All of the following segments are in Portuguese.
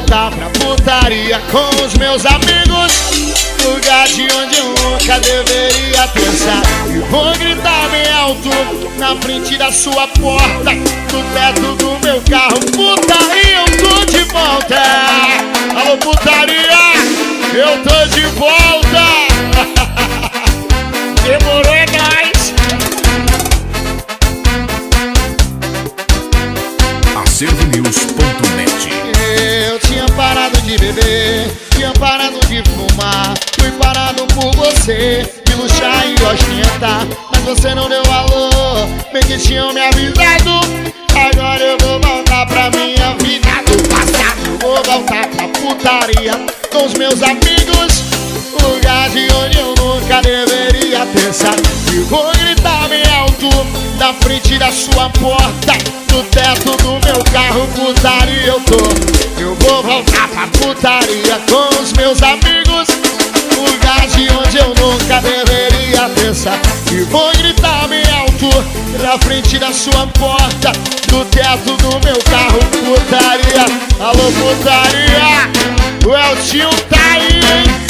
voltar pra putaria com os meus amigos, lugar de onde eu nunca deveria pensar. E vou gritar bem alto na frente da sua porta, no teto do meu carro. Putaria, eu tô de volta. Alô, putaria, eu tô de volta. Demorou, é nóis. acervonews.net. Eu tinha parado de beber, tinha parado de fumar, fui parado por você, de luxar e ostentar, mas você não deu valor, bem que tinham me avisado. Agora eu vou voltar pra minha vida do passado. Vou voltar pra putaria com os meus amigos, lugar de onde eu nunca deveria pensar. E vou gritar bem alto na frente da sua porta, no teto do meu carro. Putaria eu tô. Eu vou voltar pra putaria com os meus amigos, lugar de onde eu nunca deveria pensar. E vou gritar bem alto na frente da sua porta, no teto do meu carro. Putaria, alô putaria, o Eltinho tá aí, hein?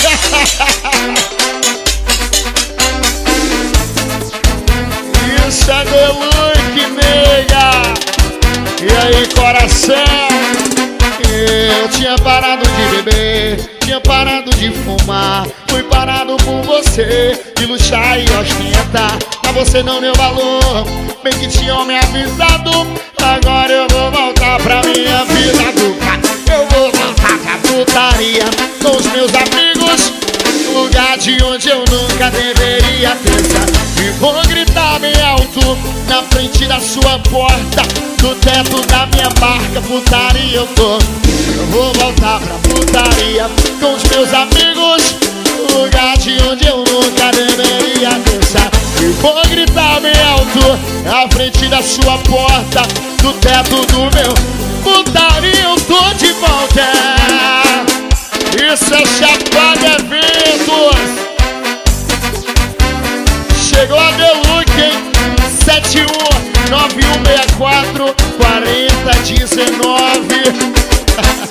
Isso é The Look, nega. E aí, coração? Eu tinha parado de beber, tinha parado de fumar, fui parado por você, de luxar e ostentar, mas você não deu valor, bem que tinham me avisado. Agora eu vou voltar pra minha vida do passado. Eu vou voltar pra putaria com os meus amigos, lugar de onde eu nunca deveria pensar. E vou gritar bem alto na frente da sua porta, no teto da minha barca. Putaria eu tô. Eu vou voltar pra putaria com os meus amigos, lugar de onde eu nunca deveria pensar. E vou gritar bem alto na frente da sua porta, no teto do meu. Putaria eu tô de volta. Isso é Chapada Eventos. Chegou a The Look, hein? 719164 4019.